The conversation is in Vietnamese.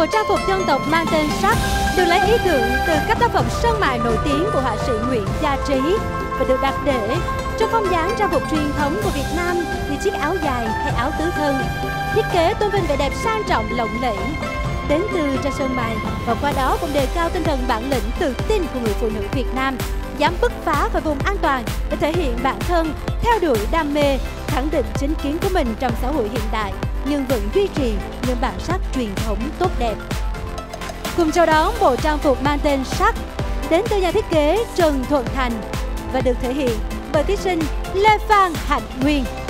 bộ trang phục dân tộc mang tên sắc được lấy ý tưởng từ các tác phẩm sơn mài nổi tiếng của họa sĩ Nguyễn Gia Trí và được đặt để trong phong dáng trang phục truyền thống của Việt Nam như chiếc áo dài hay áo tứ thân. Thiết kế tôn vinh vẻ đẹp sang trọng lộng lẫy đến từ tranh sơn mài và qua đó cũng đề cao tinh thần bản lĩnh tự tin của người phụ nữ Việt Nam, dám bứt phá khỏi vùng an toàn để thể hiện bản thân, theo đuổi đam mê, khẳng định chính kiến của mình trong xã hội hiện đại nhưng vẫn duy trì những bản sắc truyền thống tốt đẹp. Cùng chào đón bộ trang phục mang tên sắc đến từ nhà thiết kế Trần Thuận Thành và được thể hiện bởi thí sinh Lê Phan Hạnh Nguyên.